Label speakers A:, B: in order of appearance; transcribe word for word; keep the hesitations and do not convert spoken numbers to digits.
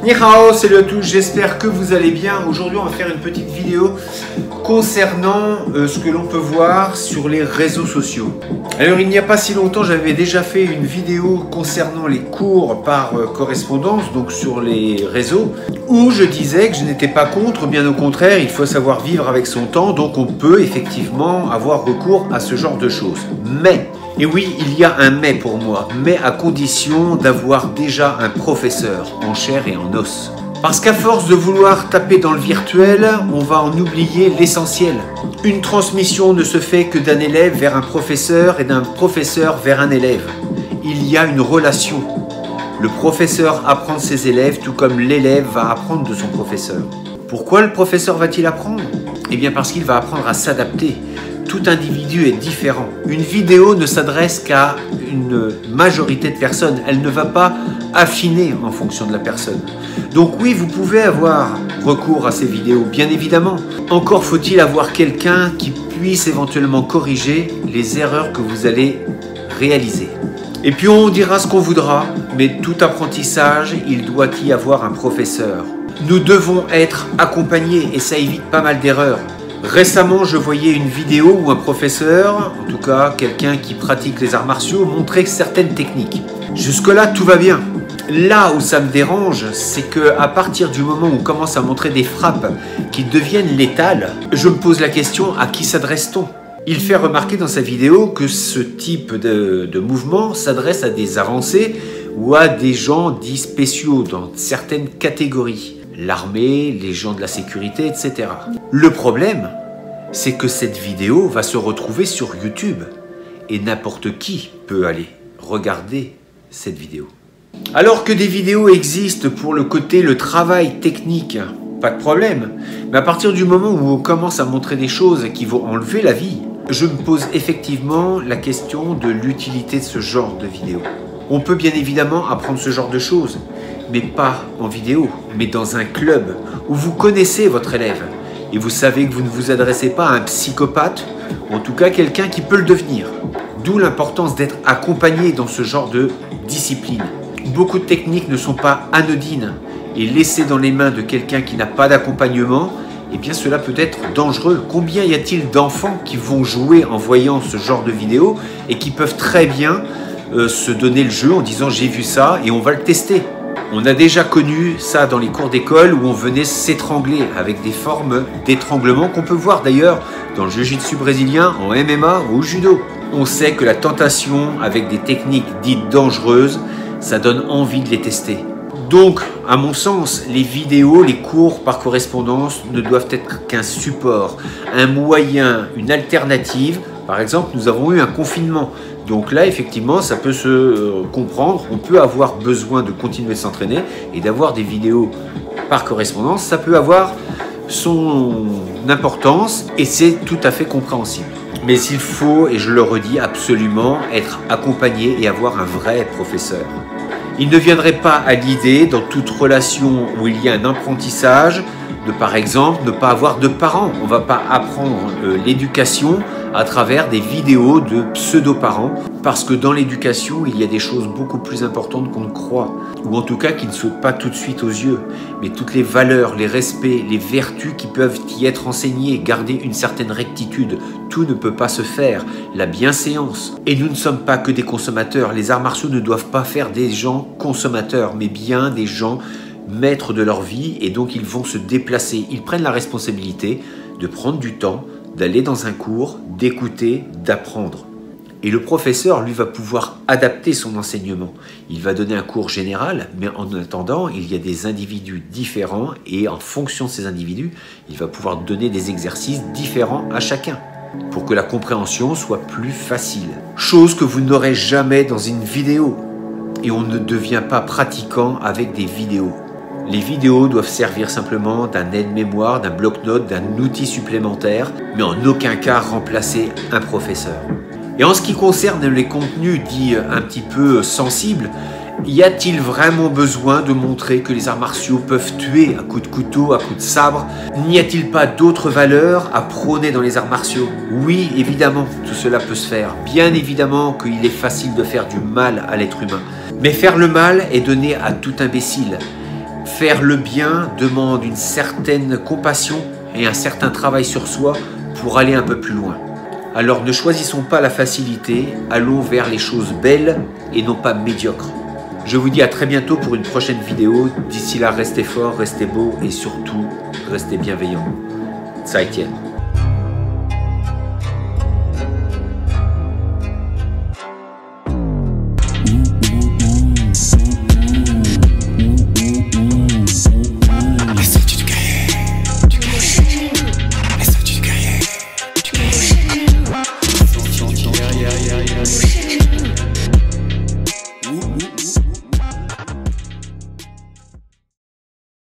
A: Ni hao, salut à tous, j'espère que vous allez bien. Aujourd'hui on va faire une petite vidéo concernant euh, ce que l'on peut voir sur les réseaux sociaux. Alors il n'y a pas si longtemps j'avais déjà fait une vidéo concernant les cours par euh, correspondance, donc sur les réseaux, où je disais que je n'étais pas contre, bien au contraire, il faut savoir vivre avec son temps, donc on peut effectivement avoir recours à ce genre de choses. Mais, et oui, il y a un mais pour moi, mais à condition d'avoir déjà un professeur en chair et en os. Parce qu'à force de vouloir taper dans le virtuel, on va en oublier l'essentiel. Une transmission ne se fait que d'un élève vers un professeur et d'un professeur vers un élève. Il y a une relation. Le professeur apprend de ses élèves, tout comme l'élève va apprendre de son professeur. Pourquoi le professeur va-t-il apprendre? Eh bien parce qu'il va apprendre à s'adapter. Tout individu est différent. Une vidéo ne s'adresse qu'à une majorité de personnes. Elle ne va pas affiner en fonction de la personne. Donc oui, vous pouvez avoir recours à ces vidéos, bien évidemment. Encore faut-il avoir quelqu'un qui puisse éventuellement corriger les erreurs que vous allez réaliser. Et puis on dira ce qu'on voudra, mais tout apprentissage, il doit y avoir un professeur. Nous devons être accompagnés et ça évite pas mal d'erreurs. Récemment, je voyais une vidéo où un professeur, en tout cas quelqu'un qui pratique les arts martiaux, montrait certaines techniques. Jusque-là, tout va bien. Là où ça me dérange, c'est qu'à partir du moment où on commence à montrer des frappes qui deviennent létales, je me pose la question, à qui s'adresse-t-on? Il fait remarquer dans sa vidéo que ce type de, de mouvement s'adresse à des avancés ou à des gens dits spéciaux dans certaines catégories. L'armée, les gens de la sécurité, et cetera. Le problème, c'est que cette vidéo va se retrouver sur YouTube et n'importe qui peut aller regarder cette vidéo. Alors que des vidéos existent pour le côté, le travail technique, pas de problème. Mais à partir du moment où on commence à montrer des choses qui vont enlever la vie, je me pose effectivement la question de l'utilité de ce genre de vidéo. On peut bien évidemment apprendre ce genre de choses, mais pas en vidéo, mais dans un club où vous connaissez votre élève et vous savez que vous ne vous adressez pas à un psychopathe, ou en tout cas quelqu'un qui peut le devenir. D'où l'importance d'être accompagné dans ce genre de discipline. Beaucoup de techniques ne sont pas anodines et laissées dans les mains de quelqu'un qui n'a pas d'accompagnement, eh bien cela peut être dangereux. Combien y a-t-il d'enfants qui vont jouer en voyant ce genre de vidéo et qui peuvent très bien euh, se donner le jeu en disant j'ai vu ça et on va le tester. On a déjà connu ça dans les cours d'école où on venait s'étrangler avec des formes d'étranglement qu'on peut voir d'ailleurs dans le jiu-jitsu brésilien, en M M A ou au judo. On sait que la tentation avec des techniques dites dangereuses, ça donne envie de les tester. Donc, à mon sens, les vidéos, les cours par correspondance ne doivent être qu'un support, un moyen, une alternative. Par exemple, nous avons eu un confinement. Donc là, effectivement, ça peut se euh, comprendre. On peut avoir besoin de continuer de s'entraîner et d'avoir des vidéos par correspondance. Ça peut avoir son importance et c'est tout à fait compréhensible. Mais il faut, et je le redis, absolument être accompagné et avoir un vrai professeur. Il ne viendrait pas à l'idée, dans toute relation où il y a un apprentissage, de par exemple ne pas avoir de parents. On ne va pas apprendre euh, l'éducation à travers des vidéos de pseudo-parents, parce que dans l'éducation, il y a des choses beaucoup plus importantes qu'on ne croit, ou en tout cas qui ne sautent pas tout de suite aux yeux. Mais toutes les valeurs, les respects, les vertus qui peuvent y être enseignées, garder une certaine rectitude, tout ne peut pas se faire. La bienséance. Et nous ne sommes pas que des consommateurs. Les arts martiaux ne doivent pas faire des gens consommateurs, mais bien des gens maîtres de leur vie, et donc ils vont se déplacer. Ils prennent la responsabilité de prendre du temps, d'aller dans un cours, d'écouter, d'apprendre. Et le professeur, lui, va pouvoir adapter son enseignement. Il va donner un cours général, mais en attendant, il y a des individus différents et en fonction de ces individus, il va pouvoir donner des exercices différents à chacun pour que la compréhension soit plus facile. Chose que vous n'aurez jamais dans une vidéo. Et on ne devient pas pratiquant avec des vidéos. Les vidéos doivent servir simplement d'un aide-mémoire, d'un bloc-notes, d'un outil supplémentaire, mais en aucun cas remplacer un professeur. Et en ce qui concerne les contenus dits un petit peu sensibles, y a-t-il vraiment besoin de montrer que les arts martiaux peuvent tuer à coups de couteau, à coups de sabre? N'y a-t-il pas d'autres valeurs à prôner dans les arts martiaux? Oui, évidemment, tout cela peut se faire. Bien évidemment qu'il est facile de faire du mal à l'être humain. Mais faire le mal est donné à tout imbécile. Faire le bien demande une certaine compassion et un certain travail sur soi pour aller un peu plus loin. Alors ne choisissons pas la facilité, allons vers les choses belles et non pas médiocres. Je vous dis à très bientôt pour une prochaine vidéo. D'ici là, restez forts, restez beaux et surtout, restez bienveillants. Zaijian.